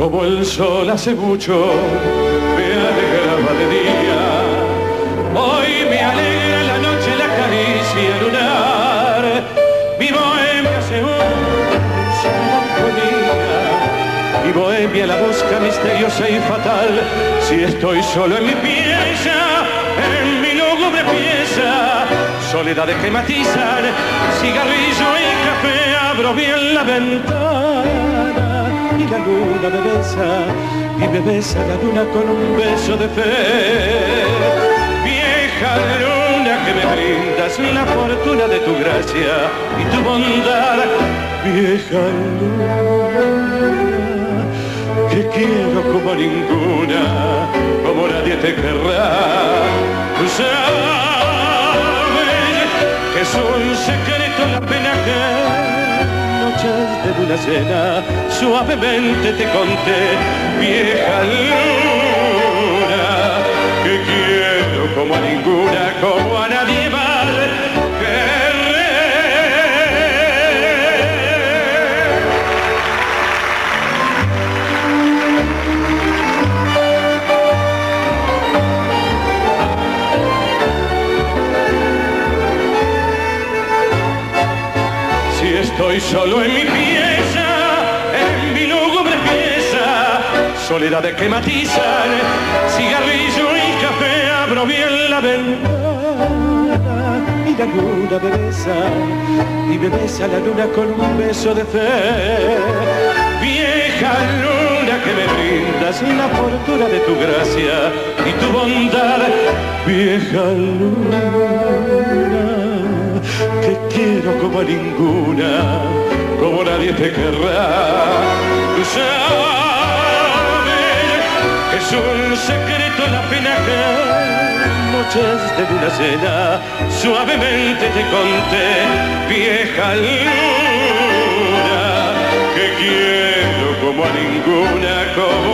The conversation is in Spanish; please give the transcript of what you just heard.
como el sol hace mucho me alegraba de día. Hoy me alegra la noche, la caricia lunar. Mi bohemia se hunde en su melancolía. Mi bohemia la busca misteriosa y fatal. Si estoy solo en mi pieza, en mi lúgubre pieza, soledades que matizan, cigarrillo y café, abro bien la ventana y la luna me besa la luna con un beso de fe. Vieja luna que me brindas la fortuna de tu gracia y tu bondad. Vieja luna que quiero como ninguna, como nadie te querrá. Tú sabes que es un secreto la pena que noches de luna llena suavemente te conté. Vieja luna que quiero como a ninguna, como a nadie más querré. Si estoy solo en mi pieza, en mi lúgubre pieza, soledades que matizan, cigarrillo y café, abro bien la ventana y la luna me besa la luna con un beso de fe. Vieja luna que me brindas la fortuna de tu gracia y tu bondad. Vieja luna que quiero como a ninguna, como nadie te querrá. Tú sabes que es un secreto la pena que noches de luna llena suavemente te conté. Vieja luna que quiero como a ninguna, como